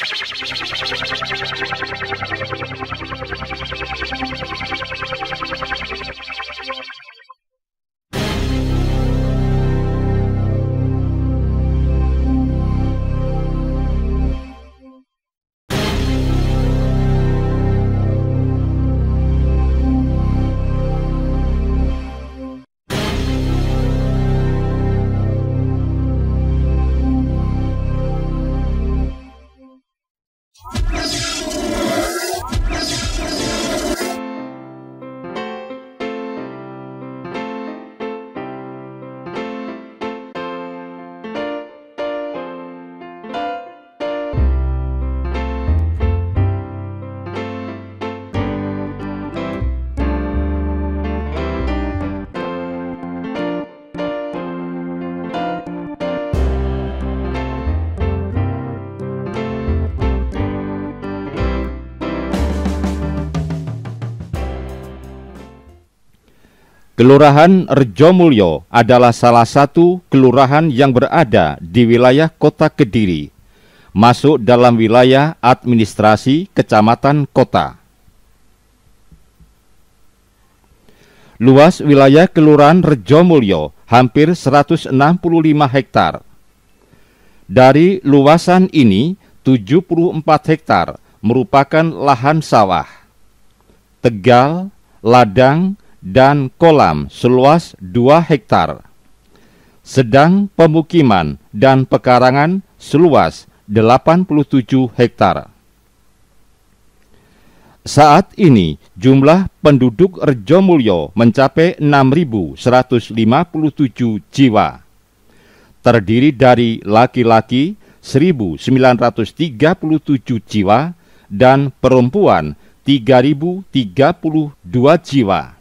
Kelurahan Rejomulyo adalah salah satu kelurahan yang berada di wilayah Kota Kediri, masuk dalam wilayah administrasi Kecamatan Kota. Luas wilayah Kelurahan Rejomulyo hampir 165 hektar. Dari luasan ini, 74 hektar merupakan lahan sawah, tegal, ladang, dan kolam seluas 2 hektar. Sedang pemukiman dan pekarangan seluas 87 hektar. Saat ini jumlah penduduk Rejomulyo mencapai 6.157 jiwa. Terdiri dari laki-laki 1.937 jiwa dan perempuan 3.032 jiwa.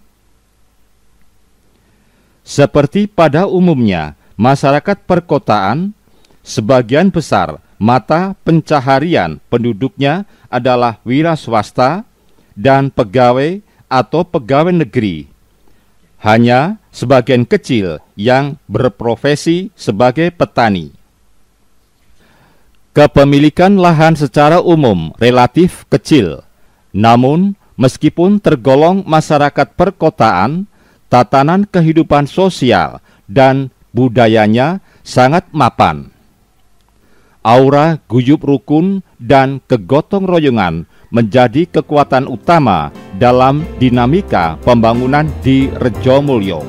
Seperti pada umumnya, masyarakat perkotaan, sebagian besar mata pencaharian penduduknya adalah wira swasta dan pegawai atau pegawai negeri. Hanya sebagian kecil yang berprofesi sebagai petani. Kepemilikan lahan secara umum relatif kecil, namun meskipun tergolong masyarakat perkotaan, tatanan kehidupan sosial dan budayanya sangat mapan. Aura guyub rukun dan kegotong royongan menjadi kekuatan utama dalam dinamika pembangunan di Rejomulyo.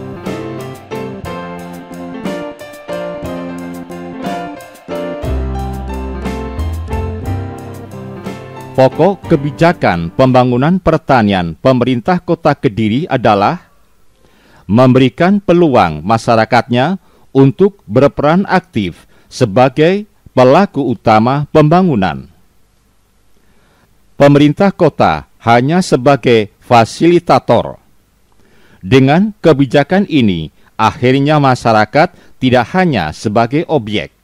Pokok kebijakan pembangunan pertanian pemerintah Kota Kediri adalah memberikan peluang masyarakatnya untuk berperan aktif sebagai pelaku utama pembangunan. Pemerintah kota hanya sebagai fasilitator. Dengan kebijakan ini, akhirnya masyarakat tidak hanya sebagai objek.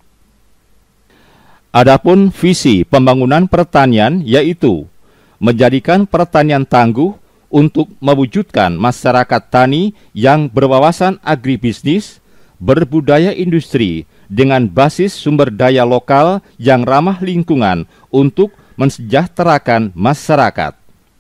Adapun visi pembangunan pertanian yaitu menjadikan pertanian tangguh untuk mewujudkan masyarakat tani yang berwawasan agribisnis, berbudaya industri dengan basis sumber daya lokal yang ramah lingkungan untuk mensejahterakan masyarakat.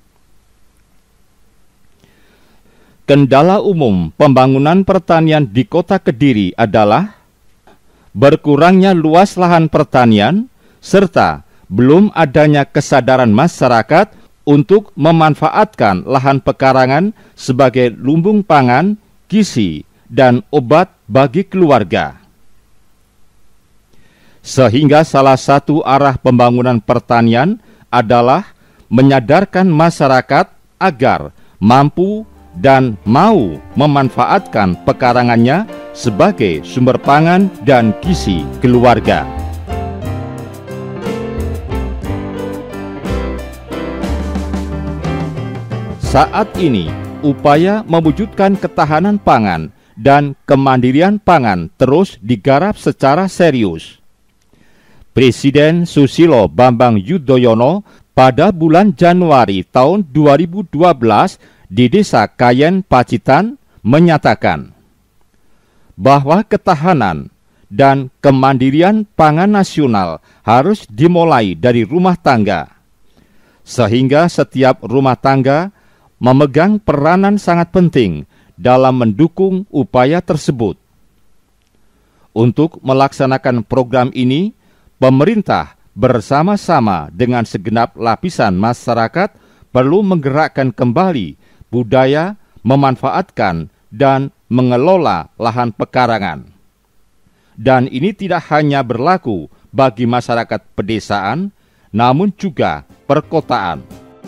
Kendala umum pembangunan pertanian di Kota Kediri adalah berkurangnya luas lahan pertanian serta belum adanya kesadaran masyarakat untuk memanfaatkan lahan pekarangan sebagai lumbung pangan, gizi, dan obat bagi keluarga. Sehingga salah satu arah pembangunan pertanian adalah menyadarkan masyarakat agar mampu dan mau memanfaatkan pekarangannya sebagai sumber pangan dan gizi keluarga. Saat ini, upaya mewujudkan ketahanan pangan dan kemandirian pangan terus digarap secara serius. Presiden Susilo Bambang Yudhoyono pada bulan Januari tahun 2012 di Desa Kayen, Pacitan, menyatakan bahwa ketahanan dan kemandirian pangan nasional harus dimulai dari rumah tangga, sehingga setiap rumah tangga memegang peranan sangat penting dalam mendukung upaya tersebut. Untuk melaksanakan program ini, pemerintah bersama-sama dengan segenap lapisan masyarakat perlu menggerakkan kembali budaya memanfaatkan dan mengelola lahan pekarangan. Dan ini tidak hanya berlaku bagi masyarakat pedesaan, namun juga perkotaan.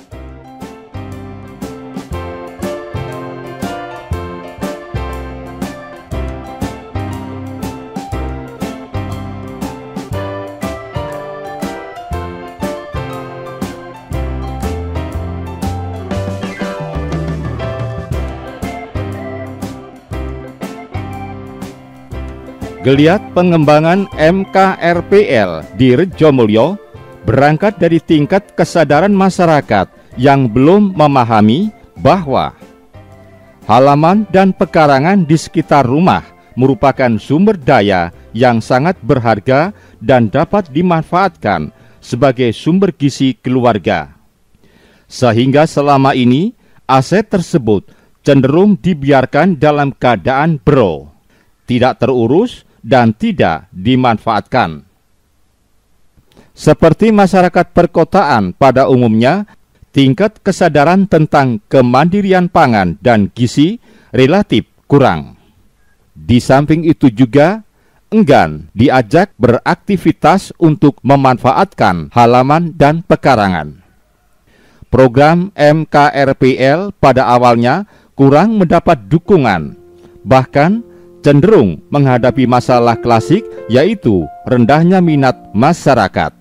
Geliat pengembangan MKRPL di Rejomulyo berangkat dari tingkat kesadaran masyarakat yang belum memahami bahwa halaman dan pekarangan di sekitar rumah merupakan sumber daya yang sangat berharga dan dapat dimanfaatkan sebagai sumber gizi keluarga. Sehingga selama ini aset tersebut cenderung dibiarkan dalam keadaan bro, tidak terurus dan tidak dimanfaatkan. Seperti masyarakat perkotaan pada umumnya, tingkat kesadaran tentang kemandirian pangan dan gizi relatif kurang. Di samping itu juga enggan diajak beraktivitas untuk memanfaatkan halaman dan pekarangan. Program MKRPL pada awalnya kurang mendapat dukungan, bahkan cenderung menghadapi masalah klasik, yaitu rendahnya minat masyarakat.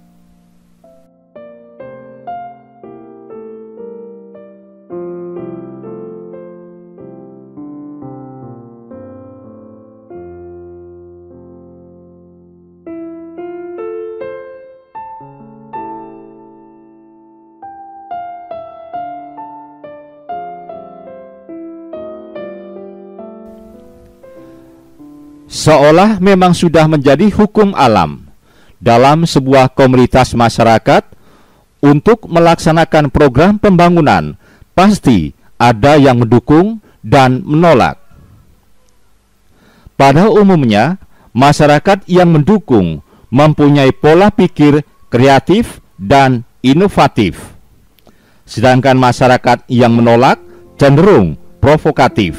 Seolah memang sudah menjadi hukum alam dalam sebuah komunitas masyarakat untuk melaksanakan program pembangunan, pasti ada yang mendukung dan menolak. Pada umumnya, masyarakat yang mendukung mempunyai pola pikir kreatif dan inovatif, sedangkan masyarakat yang menolak cenderung provokatif.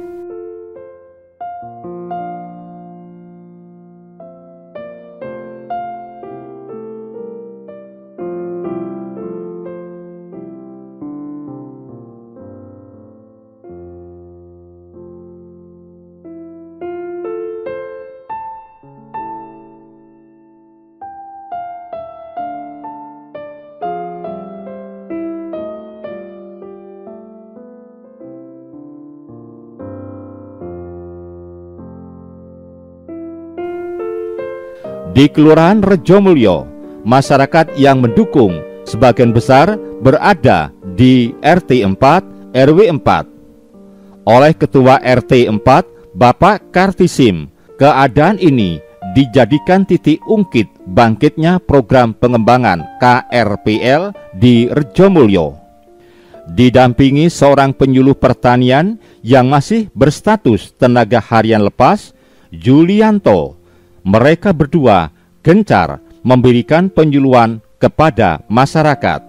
Di Kelurahan Rejomulyo, masyarakat yang mendukung sebagian besar berada di RT 4 RW 4. Oleh Ketua RT 4, Bapak Kartisim, keadaan ini dijadikan titik ungkit bangkitnya program pengembangan KRPL di Rejomulyo. Didampingi seorang penyuluh pertanian yang masih berstatus tenaga harian lepas, Julianto, mereka berdua gencar memberikan penyuluhan kepada masyarakat.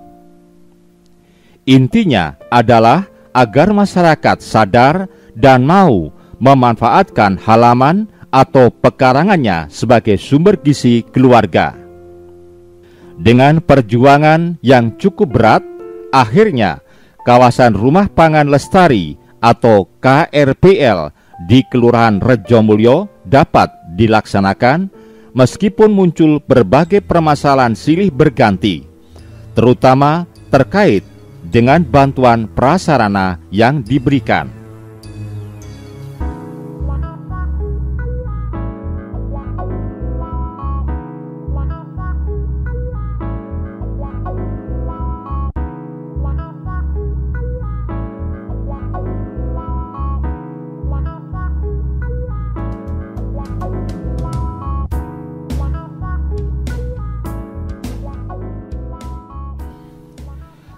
Intinya adalah agar masyarakat sadar dan mau memanfaatkan halaman atau pekarangannya sebagai sumber gizi keluarga. Dengan perjuangan yang cukup berat, akhirnya kawasan Rumah Pangan Lestari atau KRPL di Kelurahan Rejomulyo dapat dilaksanakan meskipun muncul berbagai permasalahan silih berganti, terutama terkait dengan bantuan prasarana yang diberikan.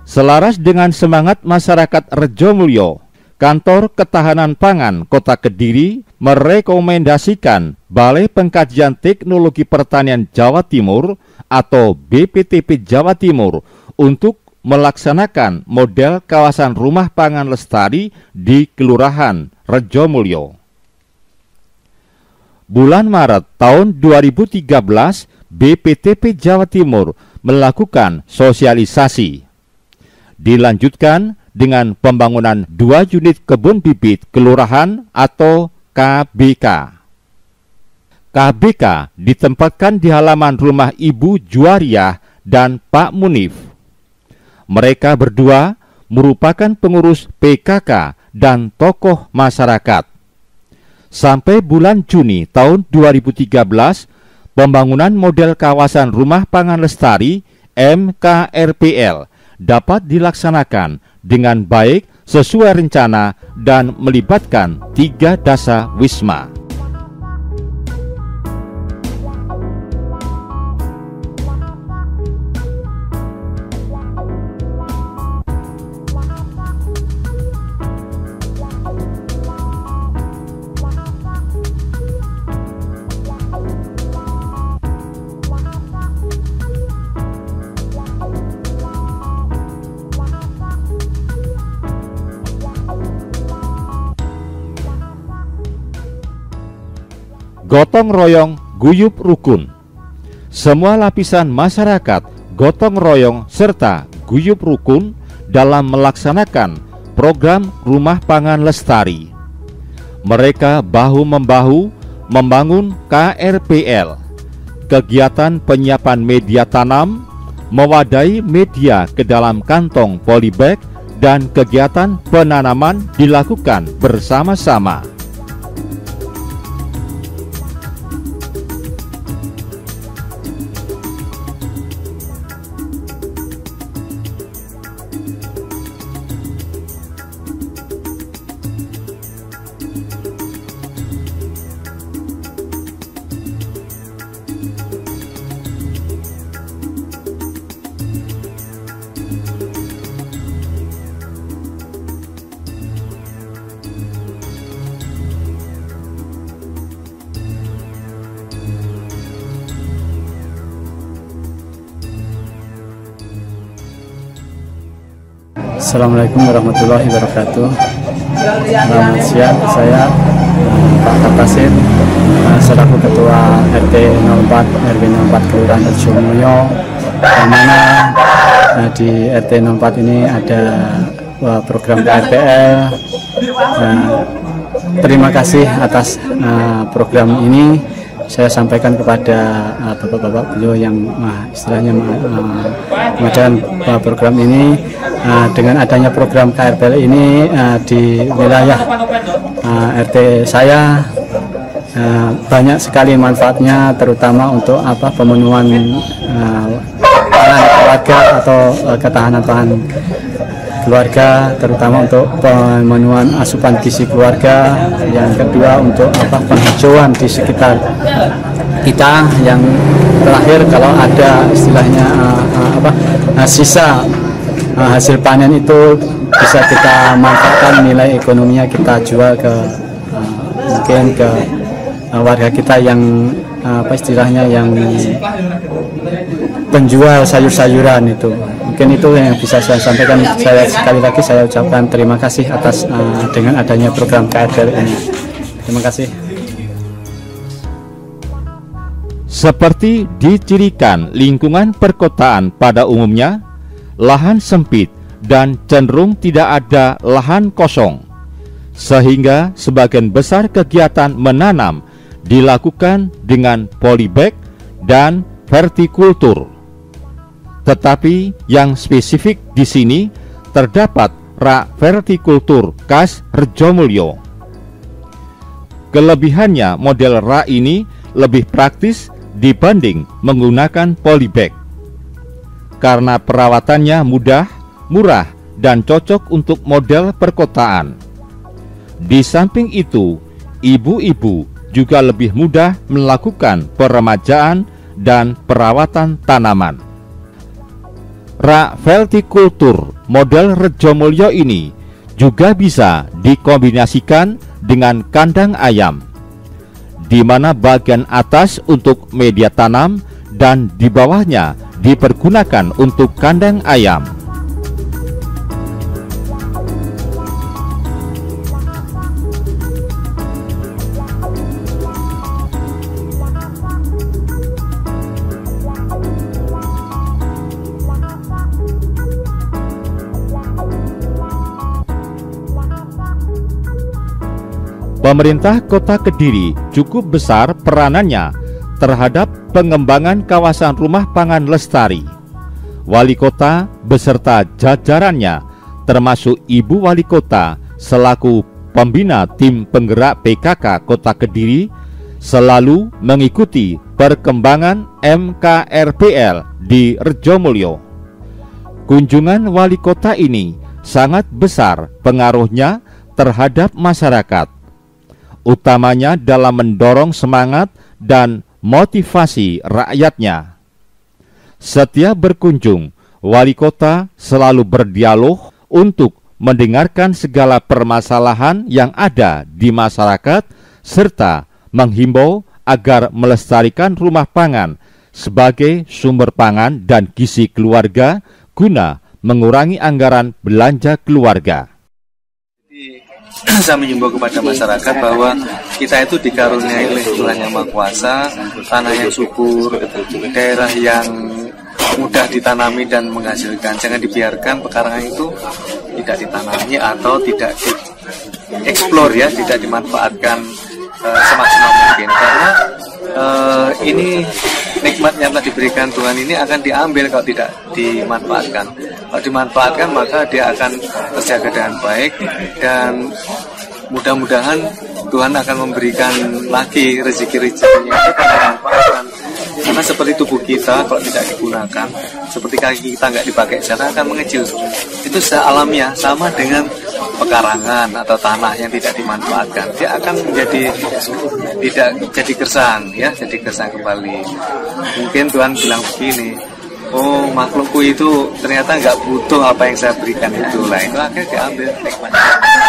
Selaras dengan semangat masyarakat Rejomulyo, Kantor Ketahanan Pangan Kota Kediri merekomendasikan Balai Pengkajian Teknologi Pertanian Jawa Timur atau BPTP Jawa Timur untuk melaksanakan model kawasan rumah pangan lestari di Kelurahan Rejomulyo. Bulan Maret tahun 2013, BPTP Jawa Timur melakukan sosialisasi. Dilanjutkan dengan pembangunan 2 unit kebun bibit kelurahan atau KBK. KBK ditempatkan di halaman rumah Ibu Juwariah dan Pak Munif. Mereka berdua merupakan pengurus PKK dan tokoh masyarakat. Sampai bulan Juni tahun 2013, pembangunan model kawasan rumah pangan lestari MKRPL dapat dilaksanakan dengan baik sesuai rencana dan melibatkan 3 dasa wisma. Gotong royong guyup rukun. Semua lapisan masyarakat gotong royong serta guyup rukun dalam melaksanakan program rumah pangan lestari. Mereka bahu-membahu membangun KRPL, kegiatan penyiapan media tanam, mewadahi media ke dalam kantong polybag, dan kegiatan penanaman dilakukan bersama-sama. Assalamualaikum warahmatullahi wabarakatuh. Selamat siang, saya Pak Kartasin selaku Ketua RT 04 RW 04 Kelurahan Rejomulyo, yang mana di RT 04 ini ada program KRPL. Terima kasih atas program ini. Saya sampaikan kepada bapak-bapak beliau yang istilahnya mengadakan program ini. Dengan adanya program KRPL ini di wilayah RT saya banyak sekali manfaatnya, terutama untuk pemenuhan pangan keluarga atau ketahanan pangan keluarga, terutama untuk pemenuhan asupan gizi keluarga. Yang kedua untuk penghijauan di sekitar kita. Yang terakhir kalau ada istilahnya sisa hasil panen itu bisa kita manfaatkan, nilai ekonominya kita jual ke mungkin ke warga kita yang istilahnya yang penjual sayur-sayuran itu. Mungkin itu yang bisa saya sampaikan. Saya sekali lagi saya ucapkan terima kasih atas dengan adanya program KRPL ini. Terima kasih. Seperti dicirikan lingkungan perkotaan pada umumnya, lahan sempit dan cenderung tidak ada lahan kosong, sehingga sebagian besar kegiatan menanam dilakukan dengan polybag dan vertikultur. Tetapi yang spesifik di sini terdapat rak vertikultur khas Rejomulyo. Kelebihannya model rak ini lebih praktis dibanding menggunakan polybag, karena perawatannya mudah, murah, dan cocok untuk model perkotaan. Di samping itu, ibu-ibu juga lebih mudah melakukan peremajaan dan perawatan tanaman. Rak veltikultur model Rejomulyo ini juga bisa dikombinasikan dengan kandang ayam, di mana bagian atas untuk media tanam dan di bawahnya dipergunakan untuk kandang ayam. Pemerintah Kota Kediri cukup besar peranannya terhadap pengembangan kawasan rumah pangan lestari. Wali Kota beserta jajarannya, termasuk Ibu Wali Kota selaku pembina tim penggerak PKK Kota Kediri, selalu mengikuti perkembangan MKRPL di Rejomulyo. Kunjungan Wali Kota ini sangat besar pengaruhnya terhadap masyarakat, utamanya dalam mendorong semangat dan motivasi rakyatnya. Setiap berkunjung, Wali Kota selalu berdialog untuk mendengarkan segala permasalahan yang ada di masyarakat, serta menghimbau agar melestarikan rumah pangan sebagai sumber pangan dan gizi keluarga guna mengurangi anggaran belanja keluarga. Saya mengimbau kepada masyarakat bahwa kita itu dikaruniai oleh Tuhan Yang Maha Kuasa, tanah yang subur, daerah yang mudah ditanami dan menghasilkan. Jangan dibiarkan pekarangan itu tidak ditanami atau tidak dieksplor, ya, tidak dimanfaatkan semaksimal mungkin, karena ini nikmat yang telah diberikan Tuhan ini akan diambil kalau tidak dimanfaatkan. Kalau dimanfaatkan maka dia akan terjaga dengan baik, dan mudah-mudahan Tuhan akan memberikan lagi rezeki-rezekinya kita manfaatkan. Karena seperti tubuh kita kalau tidak digunakan, seperti kaki kita nggak dipakai jalan akan mengecil. Itu secara alamiah, sama dengan pekarangan atau tanah yang tidak dimanfaatkan, dia akan menjadi tidak jadi gersang, ya, jadi gersang kembali. Mungkin Tuhan bilang begini, oh, makhlukku itu ternyata nggak butuh apa yang saya berikan itu, lah itu akhirnya diambil nikmatnya.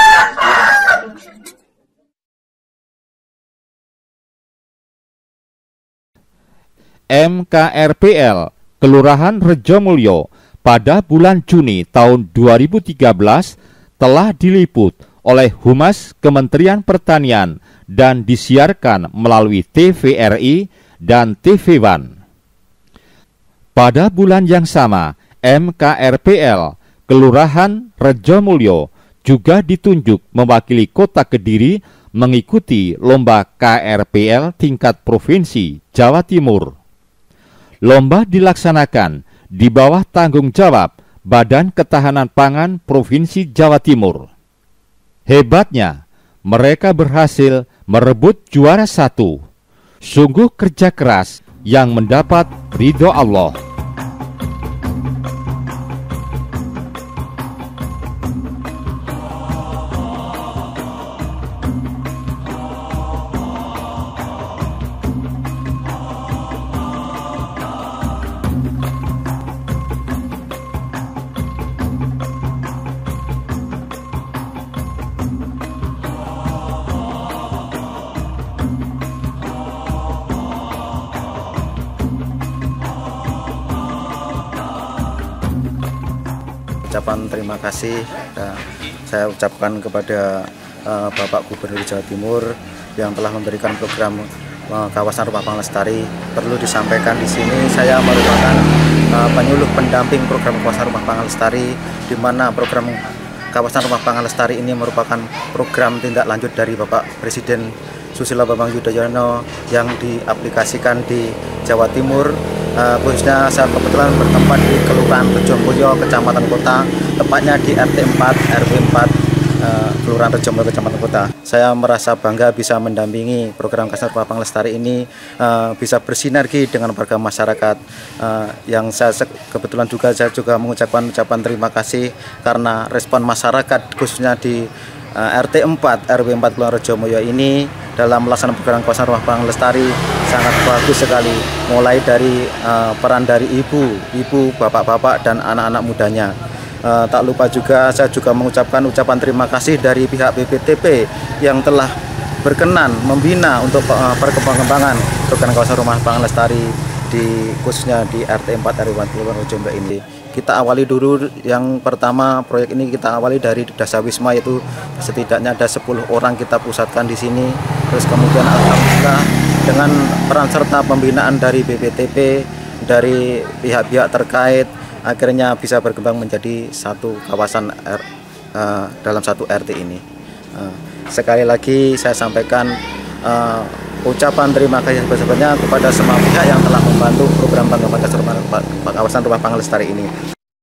MKRPL Kelurahan Rejomulyo pada bulan Juni tahun 2013 telah diliput oleh Humas Kementerian Pertanian dan disiarkan melalui TVRI dan TV One. Pada bulan yang sama, MKRPL Kelurahan Rejomulyo juga ditunjuk mewakili Kota Kediri mengikuti lomba KRPL tingkat Provinsi Jawa Timur. Lomba dilaksanakan di bawah tanggung jawab Badan Ketahanan Pangan Provinsi Jawa Timur. Hebatnya, mereka berhasil merebut juara 1. Sungguh kerja keras yang mendapat ridho Allah. Ucapan terima kasih saya ucapkan kepada Bapak Gubernur Jawa Timur yang telah memberikan program kawasan rumah pangan lestari. Perlu disampaikan di sini, saya merupakan penyuluh pendamping program kawasan rumah pangan lestari, di mana program kawasan rumah pangan lestari ini merupakan program tindak lanjut dari Bapak Presiden Susilo Bambang Yudhoyono yang diaplikasikan di Jawa Timur. Khususnya saya kebetulan bertempat di Kelurahan Rejomulyo, Kecamatan Kota, tepatnya di RT 4 RW 4 Kelurahan Rejomulyo, Kecamatan Kota. Saya merasa bangga bisa mendampingi program kawasan rumah pangan lestari ini, bisa bersinergi dengan warga masyarakat. Yang saya kebetulan juga saya mengucapkan ucapan terima kasih karena respon masyarakat khususnya di RT 4 RW 4 Kelurahan Rejomulyo ini dalam melaksanakan program kawasan rumah pangan lestari sangat bagus sekali, mulai dari peran dari ibu, bapak-bapak dan anak-anak mudanya. Tak lupa juga saya juga mengucapkan ucapan terima kasih dari pihak BPTP yang telah berkenan membina untuk perkembangan program kawasan rumah pangan lestari khususnya di RT 4 RW 4 Kelurahan Rejomulyo ini. Kita awali dulu, yang pertama proyek ini kita awali dari Dasawisma, yaitu setidaknya ada 10 orang kita pusatkan di sini. Terus kemudian alhamdulillah dengan peran serta pembinaan dari BPTP, dari pihak-pihak terkait, akhirnya bisa berkembang menjadi satu kawasan dalam satu RT ini. Sekali lagi saya sampaikan ucapan terima kasih sebesar-besarnya kepada semua pihak yang telah membantu program kawasan rumah pangan lestari ini.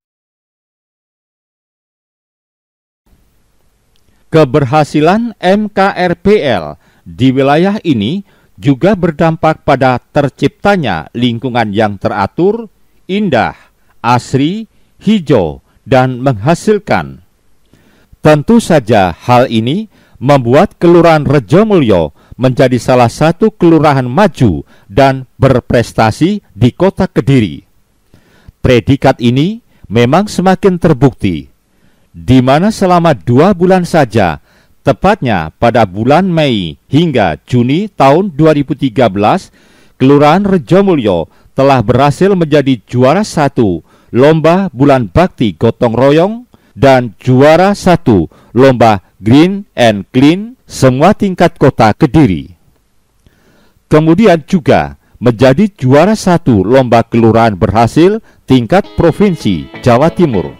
Keberhasilan MKRPL di wilayah ini juga berdampak pada terciptanya lingkungan yang teratur, indah, asri, hijau, dan menghasilkan. Tentu saja hal ini membuat Kelurahan Rejomulyo menjadi salah satu kelurahan maju dan berprestasi di Kota Kediri. Predikat ini memang semakin terbukti, di mana selama 2 bulan saja, tepatnya pada bulan Mei hingga Juni tahun 2013, Kelurahan Rejomulyo telah berhasil menjadi juara 1 Lomba Bulan Bakti Gotong Royong dan juara 1 Lomba Green and Clean semua tingkat Kota Kediri. Kemudian juga menjadi juara 1 Lomba Kelurahan Berhasil tingkat Provinsi Jawa Timur.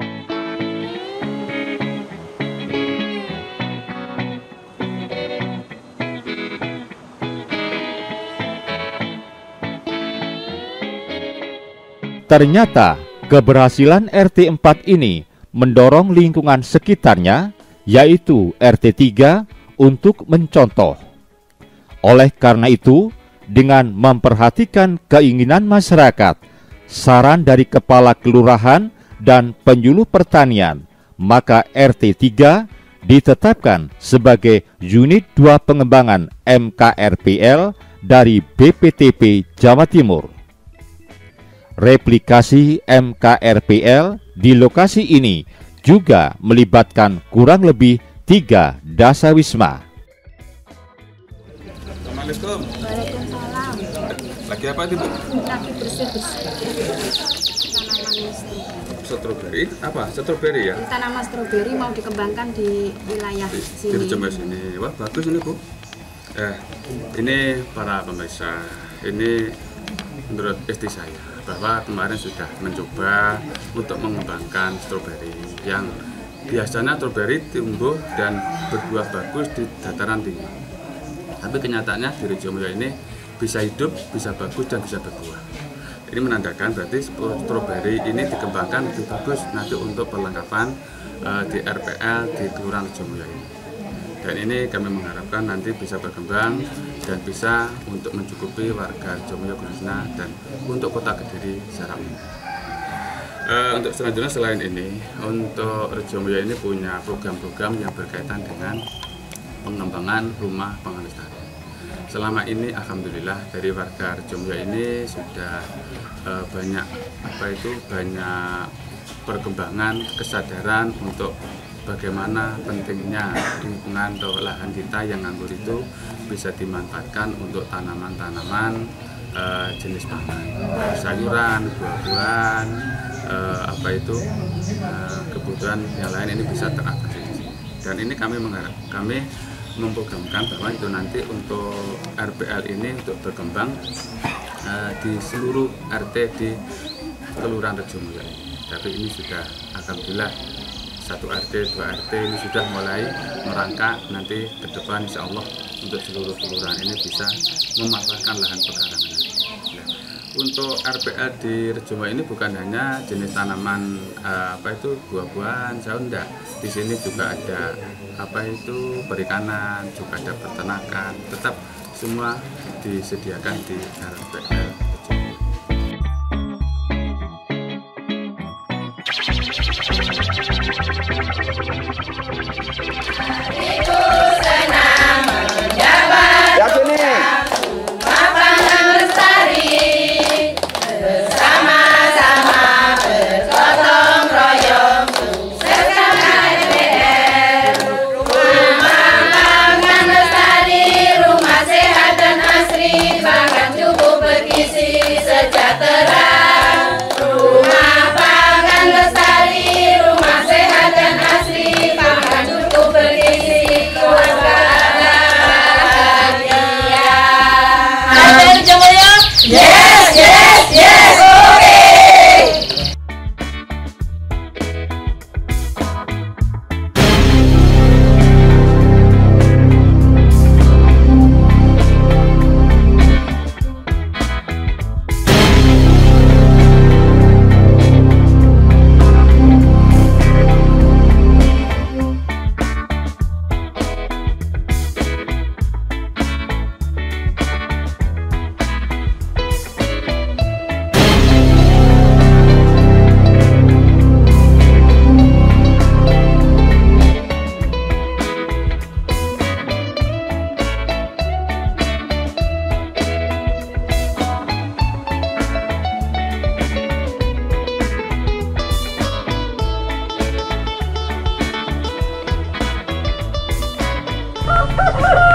Ternyata keberhasilan RT 4 ini mendorong lingkungan sekitarnya, yaitu RT 3, untuk mencontoh. Oleh karena itu, dengan memperhatikan keinginan masyarakat, saran dari Kepala Kelurahan dan penyuluh pertanian, maka RT 3 ditetapkan sebagai unit 2 pengembangan MKRPL dari BPTP Jawa Timur. Replikasi MKRPL di lokasi ini juga melibatkan kurang lebih 3 dasawisma. Assalamualaikum. Waalaikumsalam. Lagi apa itu, Bu? Lagi bersih-bersih tanaman Stroberi? Apa? Stroberi ya? tanaman stroberi mau dikembangkan di wilayah Di sini. Rejomulyo sini. Wah, bagus ini, Bu. Ini para pemirsa, ini menurut istri saya bahwa kemarin sudah mencoba untuk mengembangkan stroberi yang biasanya stroberi tumbuh dan berbuah bagus di dataran tinggi. Tapi kenyataannya di Rejomulyo ini bisa hidup, bisa bagus, dan bisa berbuah. Ini menandakan berarti stroberi ini dikembangkan lebih bagus nanti untuk perlengkapan di RPL di Kelurahan Rejomulyo ini. Dan ini kami mengharapkan nanti bisa berkembang dan bisa untuk mencukupi warga Rejomulyo khususnya dan untuk Kota Kediri secara umum. Untuk selanjutnya selain ini, untuk Rejomulyo ini punya program-program yang berkaitan dengan pengembangan rumah pangan lestari. Selama ini alhamdulillah dari warga Rejomulyo ini sudah banyak banyak perkembangan kesadaran untuk bagaimana pentingnya lingkungan atau lahan kita yang nganggur itu bisa dimanfaatkan untuk tanaman-tanaman jenis pangan, sayuran, buah-buahan, kebutuhan yang lain ini bisa teratasi di sini. Dan ini kami memprogramkan bahwa itu nanti untuk RPL ini untuk berkembang di seluruh RT di Kelurahan Rejomulyo. Tapi ini sudah alhamdulillah 1 RT, 2 RT ini sudah mulai merangkak nanti ke depan insya Allah untuk seluruh kelurahan ini bisa memanfaatkan lahan pekarangan. Nah, untuk RPL di Rejomulyo ini bukan hanya jenis tanaman buah-buahan, sayur, enggak. Di sini juga ada perikanan, juga ada peternakan, tetap semua disediakan di RPL. Thank you.